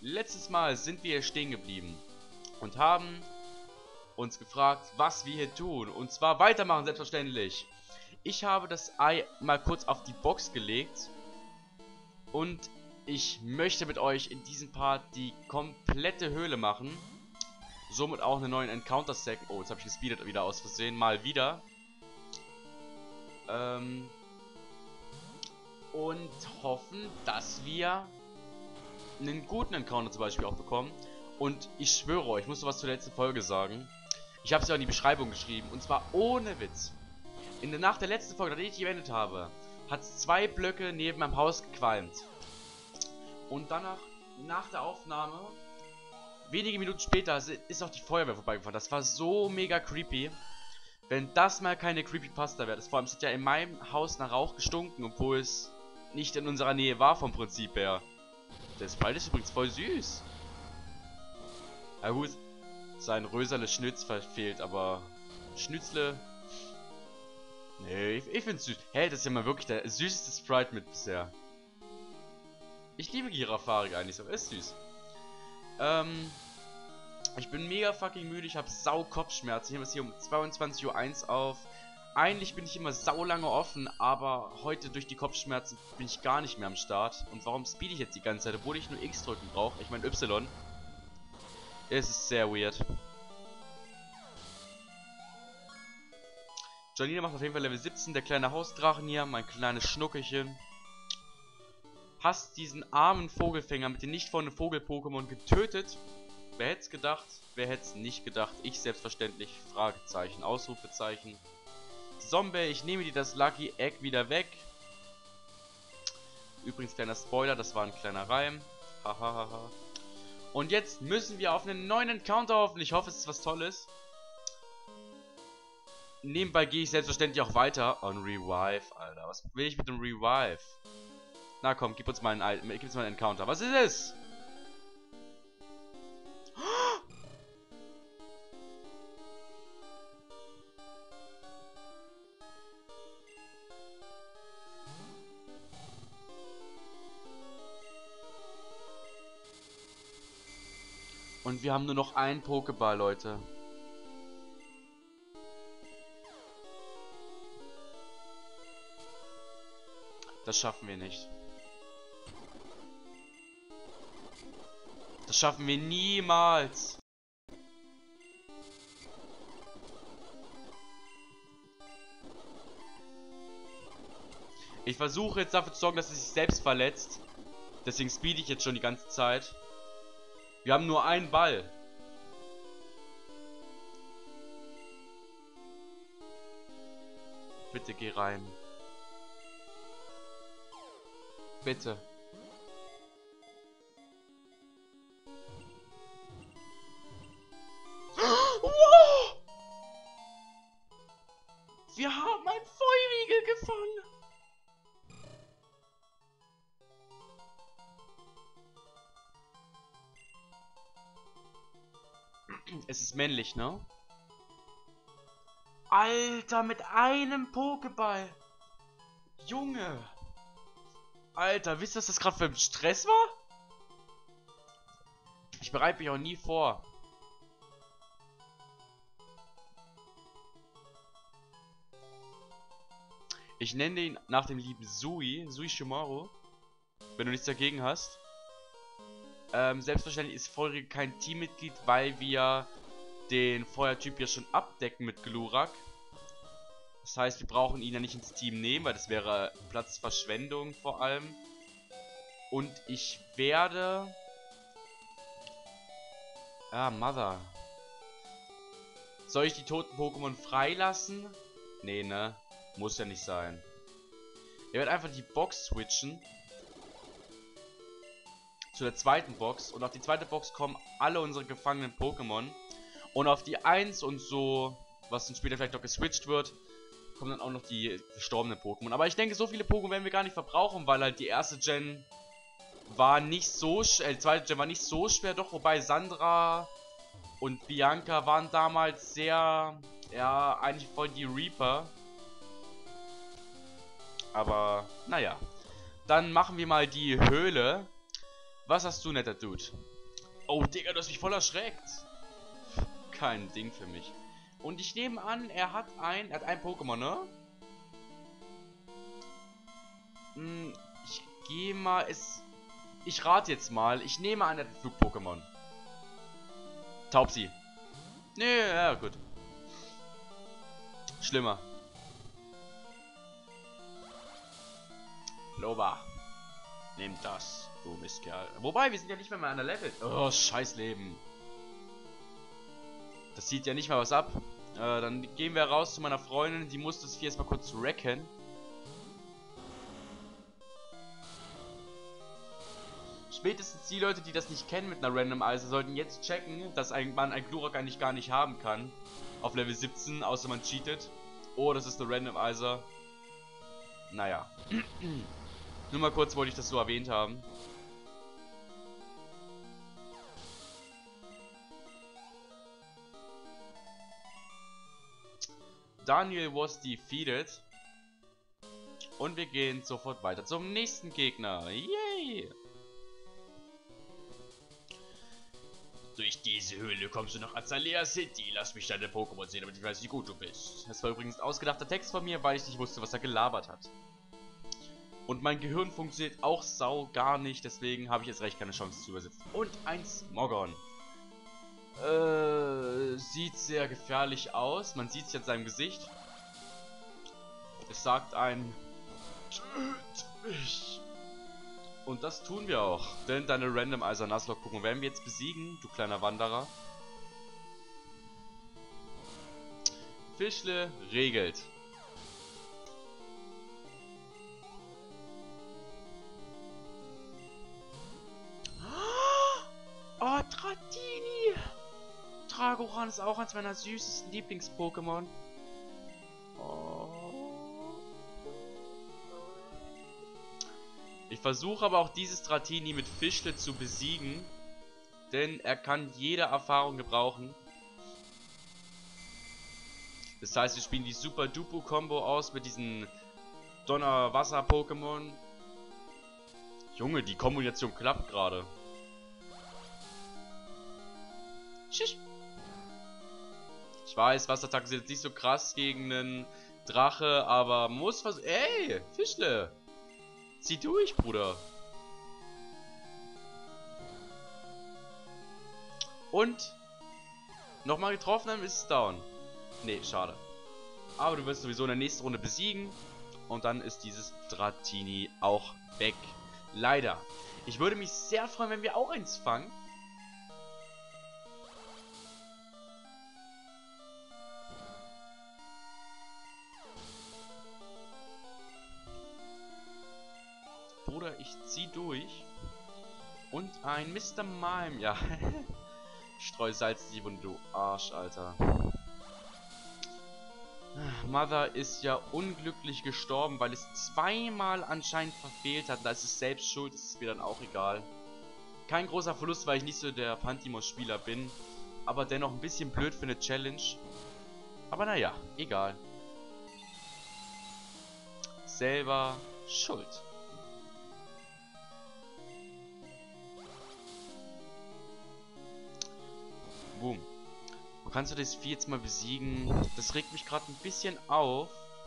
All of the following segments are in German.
Letztes Mal sind wir hier stehen geblieben und haben uns gefragt, was wir hier tun. Und zwar weitermachen, selbstverständlich. Ich habe das Ei mal kurz auf die Box gelegt und ich möchte mit euch in diesem Part die komplette Höhle machen. Somit auch einen neuen Encounter-Sack. Oh, jetzt habe ich gespeedet wieder aus Versehen. Mal wieder. Und hoffen, dass wir einen guten Encounter zum Beispiel auch bekommen. Und ich schwöre euch, ich muss noch was zur letzten Folge sagen. Ich habe es ja in die Beschreibung geschrieben. Und zwar ohne Witz. Nach der letzten Folge, nachdem ich die beendet habe, hat es 2 Blöcke neben meinem Haus gequalmt. Und danach, nach der Aufnahme, wenige Minuten später, ist auch die Feuerwehr vorbeigefahren. Das war so mega creepy. Wenn das mal keine Creepypasta wäre. Vor allem, es hat ja in meinem Haus nach Rauch gestunken, obwohl es nicht in unserer Nähe war vom Prinzip her. Der Sprite ist übrigens voll süß. Ja gut, sein rösernes Schnitz verfehlt, aber Schnützle... Nee, ich find's süß. Hey, das ist ja mal wirklich der süßeste Sprite mit bisher. Ich liebe Girafarik eigentlich, aber ist süß. Ich bin mega fucking müde, ich habe sau Kopfschmerzen. Ich nehme es hier um 22:01 Uhr auf. Eigentlich bin ich immer sau lange offen, aber heute durch die Kopfschmerzen bin ich gar nicht mehr am Start. Und warum speed ich jetzt die ganze Zeit, obwohl ich nur X drücken brauche? Ich meine Y. Es ist sehr weird. Janina macht auf jeden Fall Level 17, der kleine Hausdrachen hier, mein kleines Schnuckelchen. Hast diesen armen Vogelfänger mit den nicht vorhandenen Vogel-Pokémon getötet? Wer hätte es gedacht? Wer hätte es nicht gedacht? Ich selbstverständlich. Fragezeichen, Ausrufezeichen. Zombie, ich nehme dir das Lucky Egg wieder weg. Übrigens, kleiner Spoiler, das war ein kleiner Reim. Hahaha. Und jetzt müssen wir auf einen neuen Encounter hoffen. Ich hoffe, es ist was Tolles. Nebenbei gehe ich selbstverständlich auch weiter. On Revive, Alter. Was will ich mit dem Revive? Na komm, gib uns mal einen Encounter. Was ist es? Und wir haben nur noch einen Pokéball, Leute. Das schaffen wir nicht. Das schaffen wir niemals. Ich versuche jetzt dafür zu sorgen, dass er sich selbst verletzt. Deswegen speed ich jetzt schon die ganze Zeit. Wir haben nur einen Ball. Bitte geh rein. Bitte. Wow! Wir haben einen Feurigel gefangen. Es ist männlich, ne? Alter, mit einem Pokéball. Junge. Alter, wisst ihr, was das gerade für ein Stress war? Ich bereite mich auch nie vor. Ich nenne ihn nach dem lieben Sui Shimaru. Wenn du nichts dagegen hast. Selbstverständlich ist Feurigel kein Teammitglied, weil wir den Feuertyp ja schon abdecken mit Glurak. Das heißt, wir brauchen ihn ja nicht ins Team nehmen, weil das wäre Platzverschwendung vor allem. Und ich werde... Ah, Mother. Soll ich die toten Pokémon freilassen? Nee, ne? Muss ja nicht sein. Ich werde einfach die Box switchen. Zu der zweiten Box. Und auf die zweite Box kommen alle unsere gefangenen Pokémon. Und auf die 1 und so, was dann später vielleicht noch geswitcht wird, kommen dann auch noch die verstorbenen Pokémon. Aber ich denke, so viele Pokémon werden wir gar nicht verbrauchen, weil halt die erste Gen war nicht so schwer, die zweite Gen war nicht so schwer, doch, wobei Sandra und Bianca waren damals sehr, ja, eigentlich voll die Reaper. Aber, naja. Dann machen wir mal die Höhle. Was hast du, netter Dude? Oh, Digga, du hast mich voll erschreckt. Kein Ding für mich. Und ich nehme an, er hat ein Pokémon, ne? Ich gehe mal, ich rate jetzt mal. Ich nehme an, er hat ein Flug-Pokémon. Taubsi. Nee, ja, gut. Schlimmer. Loba. Nimm das, du Mistkerl. Wobei, wir sind ja nicht mehr an der Level. Oh, scheiß Leben. Das sieht ja nicht mal was ab. Dann gehen wir raus zu meiner Freundin. Die muss das Vieh erstmal kurz wrecken. Spätestens die Leute, die das nicht kennen mit einer Random Eise, sollten jetzt checken, dass man ein Glurak eigentlich gar nicht haben kann. Auf Level 17, außer man cheatet. Oh, das ist eine Random Eiser. Naja. Nur mal kurz wollte ich das so erwähnt haben. Daniel was defeated. Und wir gehen sofort weiter zum nächsten Gegner. Yay! Durch diese Höhle kommst du nach Azalea City. Lass mich deine Pokémon sehen, damit ich weiß, wie gut du bist. Das war übrigens ein ausgedachter Text von mir, weil ich nicht wusste, was er gelabert hat. Und mein Gehirn funktioniert auch gar nicht, deswegen habe ich jetzt recht keine Chance zu übersetzen. Und ein Smogon. Sieht sehr gefährlich aus. Man sieht es jetzt an seinem Gesicht. Es sagt ein Töt mich. Und das tun wir auch. Denn deine Random Eiser Nuzlocke werden wir jetzt besiegen, du kleiner Wanderer. Fischle regelt. Oh, Dratini! Dragoran ist auch eines meiner süßesten Lieblings-Pokémon. Oh. Ich versuche aber auch dieses Dratini mit Fischle zu besiegen. Denn er kann jede Erfahrung gebrauchen. Das heißt, wir spielen die Super-Dupu-Kombo aus mit diesen Donner-Wasser-Pokémon. Junge, die Kombination klappt gerade. Tschüss. Ich weiß, Wasserattacken sind jetzt nicht so krass gegen einen Drache, aber muss was. Ey, Fischle! Zieh durch, Bruder! Und nochmal getroffen haben, ist es down. Nee, schade. Aber du wirst sowieso in der nächsten Runde besiegen. Und dann ist dieses Dratini auch weg. Leider. Ich würde mich sehr freuen, wenn wir auch eins fangen. Bruder, ich zieh durch. Und ein Mr. Mime. Ja. Streu Salzliebe und du Arsch, Alter. Mother ist ja unglücklich gestorben, weil es zweimal anscheinend verfehlt hat. Da ist es selbst schuld, ist es mir dann auch egal. Kein großer Verlust, weil ich nicht so der Pantimos-Spieler bin. Aber dennoch ein bisschen blöd für eine Challenge. Aber naja, egal. Selber schuld. Boom. Kannst du das Vieh jetzt mal besiegen? Das regt mich gerade ein bisschen auf.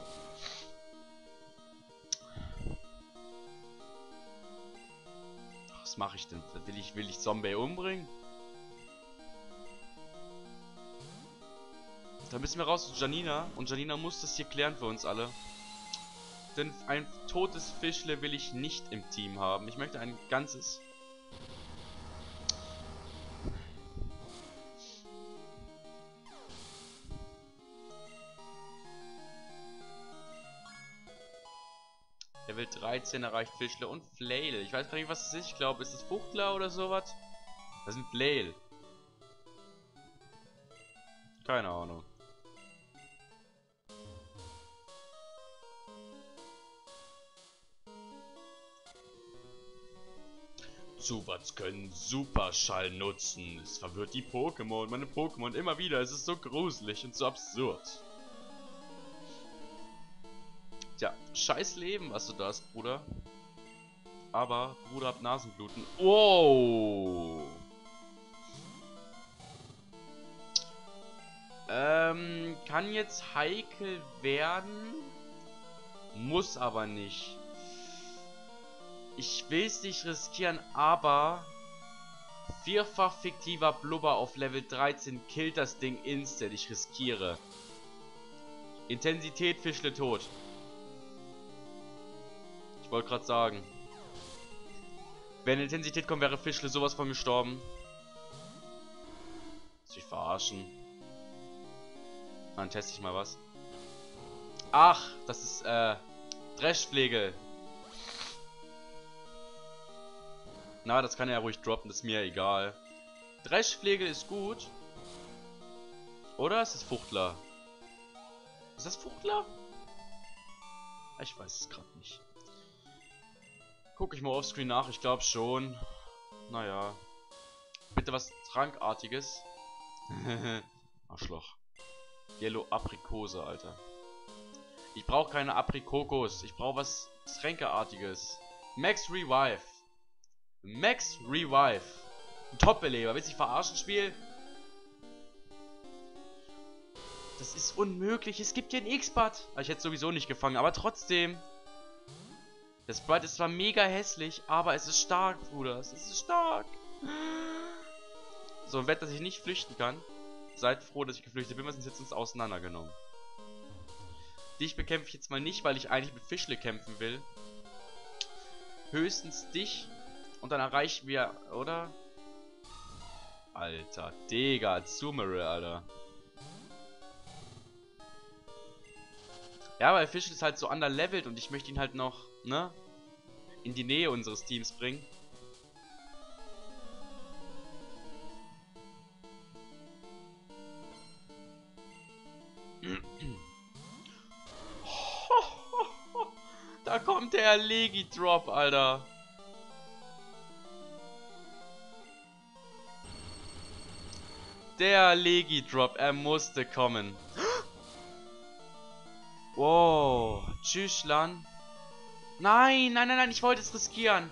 Was mache ich denn? Will ich Zombie umbringen? Da müssen wir raus zu Janina. Und Janina muss das hier klären für uns alle. Denn ein totes Fischle will ich nicht im Team haben. Ich möchte ein ganzes. Level 13 erreicht Fischle und Flail. Ich weiß gar nicht, was es ist. Ich glaube, ist es Fuchtler oder sowas? Das ist ein Flail. Keine Ahnung. Zubats können Superschall nutzen. Es verwirrt die Pokémon. Meine Pokémon immer wieder. Es ist so gruselig und so absurd. Tja, scheiß Leben, was du da hast, Bruder. aber Bruder hat Nasenbluten. Wow! Kann jetzt heikel werden, muss aber nicht. Ich will es nicht riskieren, aber vierfach fiktiver Blubber auf Level 13 killt das Ding instant. Ich riskiere. Intensität, Fischle tot. Ich wollte gerade sagen. Wenn Intensität kommt, wäre Fischle sowas von gestorben. Lass mich verarschen. Dann teste ich mal was. Ach, das ist, Dreschflegel. Na, das kann er ja ruhig droppen, das ist mir egal. Dreschflegel ist gut. Oder ist es Fuchtler? Ist das Fuchtler? Ich weiß es gerade nicht. Guck ich mal offscreen nach, ich glaube schon. Naja. Bitte was Trankartiges. Arschloch. Yellow Aprikose, Alter. Ich brauche keine Aprikokos. Ich brauche was Tränkeartiges. Max Revive. Max Revive. Ein Top-Beleber. Willst du dich verarschen, Spiel? Das ist unmöglich. Es gibt hier einen X-Bud. Ich hätte es sowieso nicht gefangen, aber trotzdem. Das Sprite ist zwar mega hässlich, aber es ist stark, Bruder. Es ist stark. So ein Wett, dass ich nicht flüchten kann. Seid froh, dass ich geflüchtet bin, wir sind jetzt uns auseinandergenommen. Dich bekämpfe ich jetzt mal nicht, weil ich eigentlich mit Fischle kämpfen will. Höchstens dich. Und dann erreichen wir, oder? Alter, Digga, Zumere, Alter. Ja, weil Fischle ist halt so underlevelt und ich möchte ihn halt noch, ne? In die Nähe unseres Teams bringen. Da kommt der Legi-Drop, Alter. Der Legi-Drop, er musste kommen. Wow, tschüss, Lan. Nein, nein, nein, nein, ich wollte es riskieren.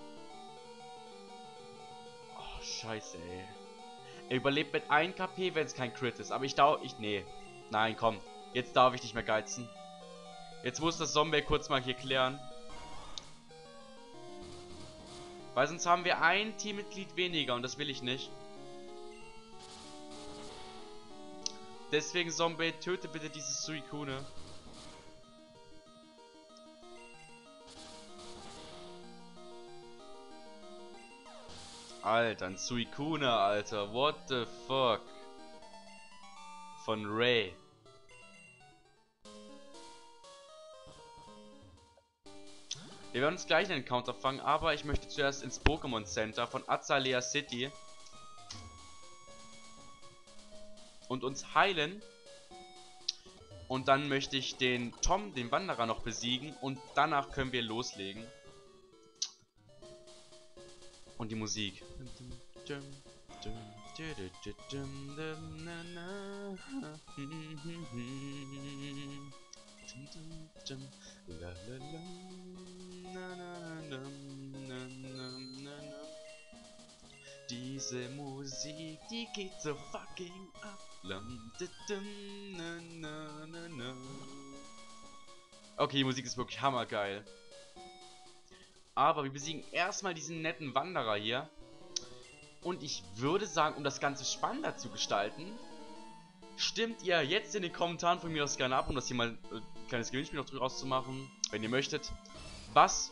Oh, scheiße, ey. Er überlebt mit 1 KP, wenn es kein Crit ist. Aber nee. Nein, komm. Jetzt darf ich nicht mehr geizen. Jetzt muss das Zombie kurz mal hier klären. Weil sonst haben wir ein Teammitglied weniger und das will ich nicht. Deswegen, Zombie, töte bitte dieses Suicune. Alter, ein Suicune, Alter. What the fuck? Von Ray. Wir werden uns gleich einen Encounter fangen, aber ich möchte zuerst ins Pokémon Center von Azalea City und uns heilen. Und dann möchte ich den Tom, den Wanderer, noch besiegen und danach können wir loslegen. Und die Musik. Diese Musik, die geht so fucking ab. Okay, die Musik ist wirklich hammergeil. Aber wir besiegen erstmal diesen netten Wanderer hier. Und ich würde sagen, um das Ganze spannender zu gestalten, stimmt ihr jetzt in den Kommentaren von mir aus gerne ab, um das hier mal ein kleines Gewinnspiel noch draus zu machen, wenn ihr möchtet. Was?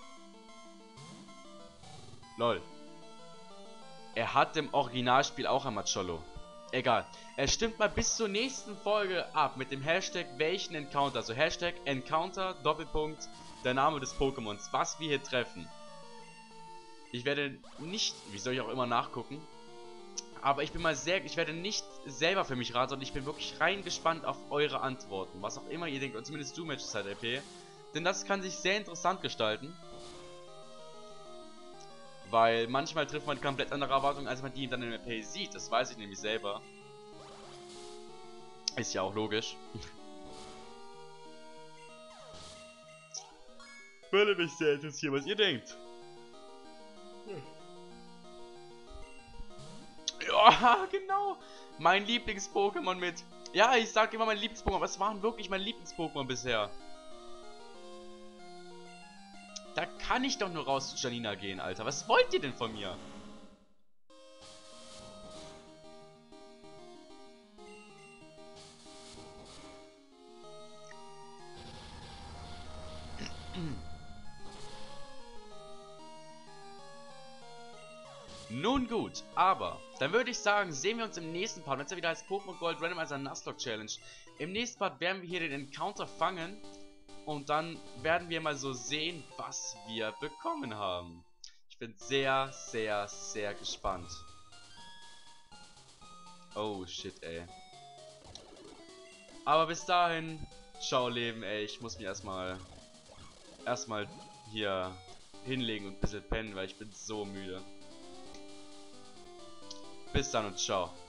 Lol. Er hat im Originalspiel auch ein Macholo. Egal. Er stimmt mal bis zur nächsten Folge ab mit dem Hashtag welchen Encounter. Also Hashtag Encounter, Doppelpunkt, der Name des Pokémons, was wir hier treffen. Ich werde nicht, wie soll ich auch immer nachgucken, aber ich werde nicht selber für mich raten, sondern ich bin wirklich rein gespannt auf eure Antworten. Was auch immer ihr denkt, und zumindest du, Matchzeit LP. Denn das kann sich sehr interessant gestalten. Weil manchmal trifft man komplett andere Erwartungen, als man die dann im LP sieht. Das weiß ich nämlich selber. Ist ja auch logisch. Würde mich sehr interessieren, was ihr denkt. Ja, genau. Mein Lieblings-Pokémon mit. Ja, ich sag immer mein Lieblings-Pokémon, aber es waren wirklich mein Lieblings-Pokémon bisher. Da kann ich doch nur raus zu Janina gehen, Alter. Was wollt ihr denn von mir? Nun gut, aber dann würde ich sagen, sehen wir uns im nächsten Part, wenn es ja wieder heißt Pokémon Gold Randomizer Nuzlocke Challenge. Im nächsten Part werden wir hier den Encounter fangen und dann werden wir mal so sehen, was wir bekommen haben. Ich bin sehr, sehr, sehr gespannt. Oh shit, ey. Aber bis dahin, ciao Leben, ey. Ich muss mich erstmal hier hinlegen und ein bisschen pennen, weil ich bin so müde. Bis dann und ciao.